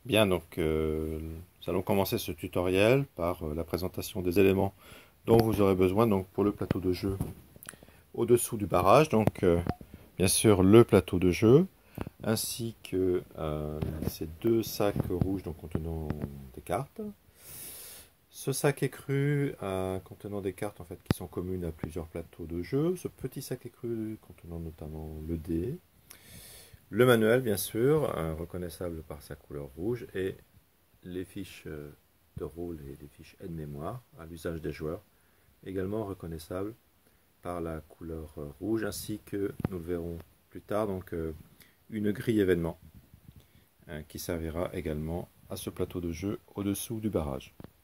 Bien, donc nous allons commencer ce tutoriel par la présentation des éléments dont vous aurez besoin donc, pour le plateau de jeu au-dessous du barrage. Donc bien sûr le plateau de jeu ainsi que ces deux sacs rouges donc, contenant des cartes. Ce sac écru contenant des cartes en fait, qui sont communes à plusieurs plateaux de jeu. Ce petit sac écru contenant notamment le dé. Le manuel bien sûr, reconnaissable par sa couleur rouge et les fiches de rôle et les fiches aide-mémoire à l'usage des joueurs, également reconnaissables par la couleur rouge, ainsi que, nous le verrons plus tard, donc une grille événement qui servira également à ce plateau de jeu au-dessous du barrage.